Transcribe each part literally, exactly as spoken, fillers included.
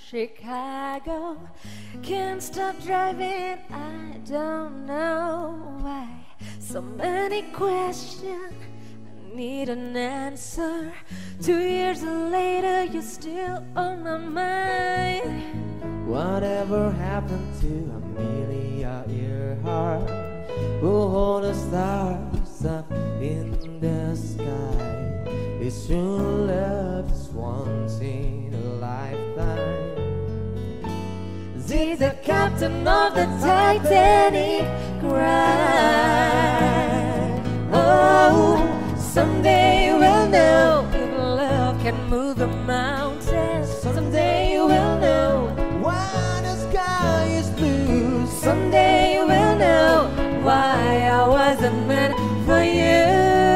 Chicago. Can't stop driving, I don't know why. So many questions, I need an answer. Two years later, you're still on my mind. Whatever happened to Amelia Earhart, who hold the stars up in the sky? It's true love is once in a lifetime. She's the captain of the Titanic, cried. Oh, someday we'll know if love can move the mountains. Someday we'll know why the sky is blue. Someday we'll know why I wasn't meant for you.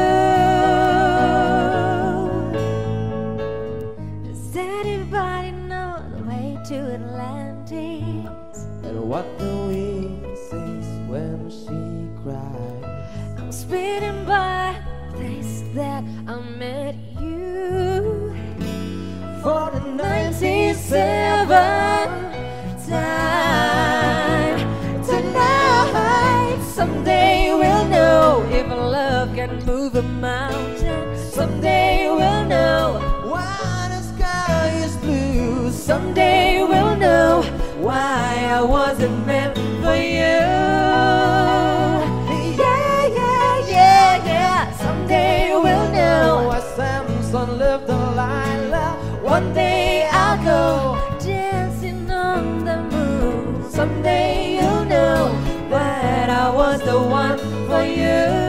Does anybody know the way to Atlantis? And what the wind says when she cries? I'm spinning by the place that I met you for the ninety-seventh time. Tonight, someday we'll know if love can move a mountain. Someday we'll know why the sky is blue. Someday we'll know why I wasn't meant for you. Yeah, yeah, yeah, yeah. Someday we'll know why Samson loved Delilah. One day I'll go dancing on the moon. Someday you'll know that I was the one for you.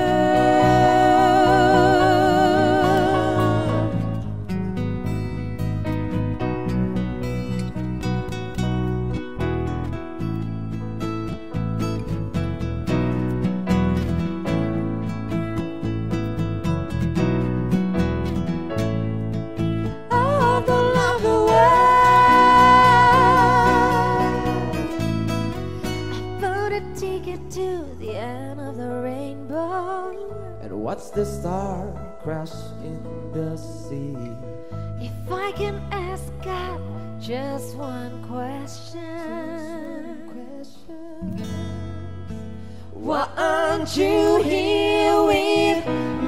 To the end of the rainbow. And what's the star crash in the sea? If I can ask God just one question, question. Why aren't you here with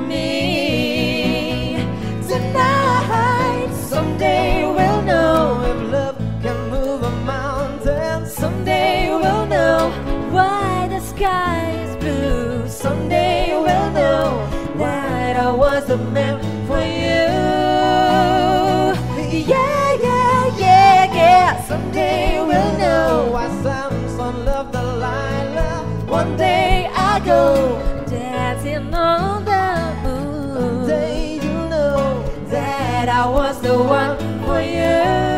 me tonight? Someday we'll know if love can move a mountain. Someday we'll know why the sky is blue. Someday we'll know that I wasn't meant for you. Yeah, yeah, yeah, yeah. Someday we'll know why Samson loved Delilah. One day I go dancing on the moon. One day you'll know that I was the one for you.